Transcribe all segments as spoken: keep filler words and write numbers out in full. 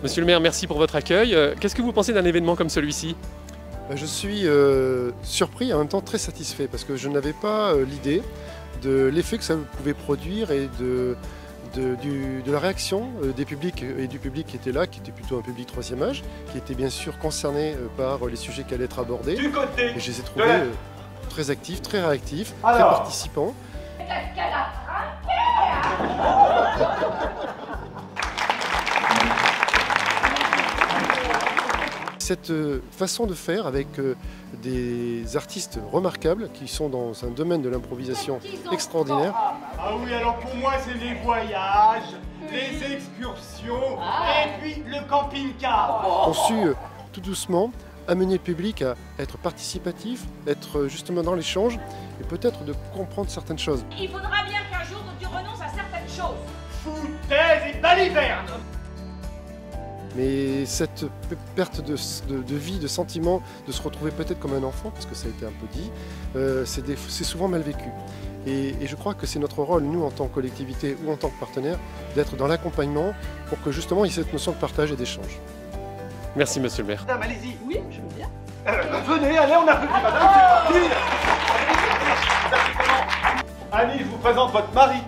Monsieur le maire, merci pour votre accueil. Qu'est-ce que vous pensez d'un événement comme celui-ci? Je suis euh, surpris et en même temps très satisfait parce que je n'avais pas euh, l'idée de l'effet que ça pouvait produire et de, de, du, de la réaction euh, des publics et du public qui était là, qui était plutôt un public troisième âge, qui était bien sûr concerné euh, par les sujets qui allaient être abordés. Du côté et je les ai trouvés euh, très actifs, très réactifs, Alors. très participants. Qu'est-ce qu'elle a Cette façon de faire avec des artistes remarquables qui sont dans un domaine de l'improvisation extraordinaire. Ah oui, alors pour moi c'est les voyages, les excursions et puis le camping-car. On su tout doucement amener le public à être participatif, être justement dans l'échange et peut-être de comprendre certaines choses. Il faudra bien qu'un jour tu renonces à certaines choses. Foutaise et balivernes. Mais cette perte de, de, de vie, de sentiment, de se retrouver peut-être comme un enfant, parce que ça a été un peu dit, euh, c'est souvent mal vécu. Et, et je crois que c'est notre rôle, nous en tant que collectivité ou en tant que partenaire, d'être dans l'accompagnement pour que justement il y ait cette notion de partage et d'échange. Merci monsieur le maire. Madame, allez-y. Oui, je veux bien. Euh, venez, allez, on applaudit madame, c'est parti. Annie, je vous présente votre mari.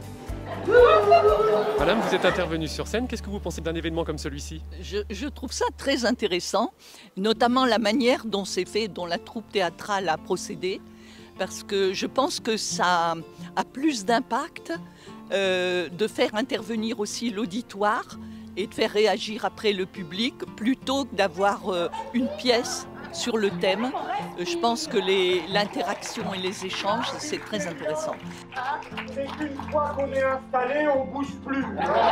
Madame, vous êtes intervenue sur scène. Qu'est-ce que vous pensez d'un événement comme celui-ci? je, je trouve ça très intéressant, notamment la manière dont c'est fait, dont la troupe théâtrale a procédé, parce que je pense que ça a plus d'impact euh, de faire intervenir aussi l'auditoire et de faire réagir après le public, plutôt que d'avoir euh, une pièce sur le thème. Je pense que l'interaction et les échanges, c'est très intéressant. Et qu'une fois qu'on est installé, on bouge plus.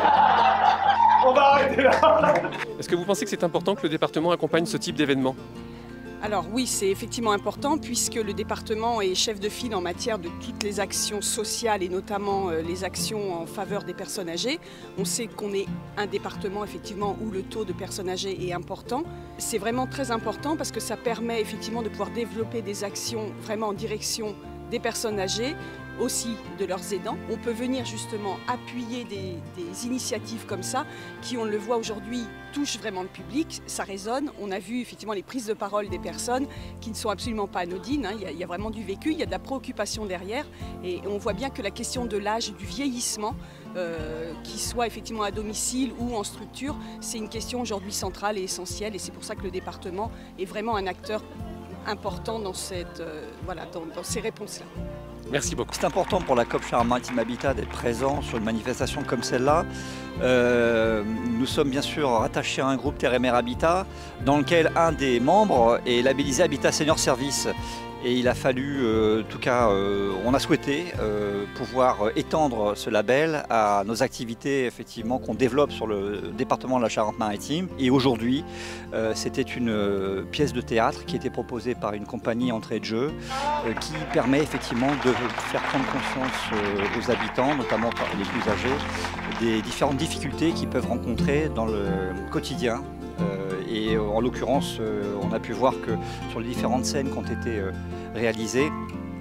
On va arrêter là. Est-ce que vous pensez que c'est important que le département accompagne ce type d'événement? Alors oui, c'est effectivement important puisque le département est chef de file en matière de toutes les actions sociales et notamment les actions en faveur des personnes âgées. On sait qu'on est un département effectivement où le taux de personnes âgées est important. C'est vraiment très important parce que ça permet effectivement de pouvoir développer des actions vraiment en direction des personnes âgées, aussi de leurs aidants. On peut venir justement appuyer des, des initiatives comme ça qui, on le voit aujourd'hui, touchent vraiment le public, ça résonne. On a vu effectivement les prises de parole des personnes qui ne sont absolument pas anodines, hein. il, y a, il y a vraiment du vécu, il y a de la préoccupation derrière et on voit bien que la question de l'âge, du vieillissement, euh, qu'il soit effectivement à domicile ou en structure, c'est une question aujourd'hui centrale et essentielle et c'est pour ça que le département est vraiment un acteur important dans, cette, euh, voilà, dans, dans ces réponses-là. Merci beaucoup. C'est important pour la COP Charente-Maritime Habitat d'être présent sur une manifestation comme celle-là. Euh, nous sommes bien sûr rattachés à un groupe Terre et Mer Habitat dans lequel un des membres est labellisé Habitat Senior Service. Et il a fallu, euh, en tout cas, euh, on a souhaité euh, pouvoir étendre ce label à nos activités effectivement qu'on développe sur le département de la Charente-Maritime. Et aujourd'hui, euh, c'était une euh, pièce de théâtre qui était proposée par une compagnie entrée de jeu euh, qui permet effectivement de faire prendre conscience euh, aux habitants, notamment les plus âgés, des différentes difficultés qu'ils peuvent rencontrer dans le quotidien. Euh, et euh, en l'occurrence, euh, on a pu voir que sur les différentes scènes qui ont été euh, réalisées,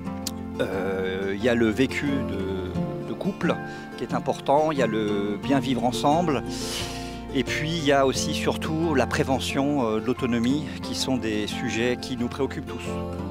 euh, il y a le vécu de, de couple qui est important, il y a le bien vivre ensemble, et puis il y a aussi surtout la prévention euh, de l'autonomie qui sont des sujets qui nous préoccupent tous.